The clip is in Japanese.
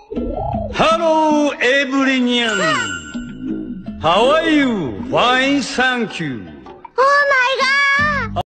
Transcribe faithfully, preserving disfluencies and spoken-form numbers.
Hello, everynyan. How are you? Fine, thank you. Oh my god!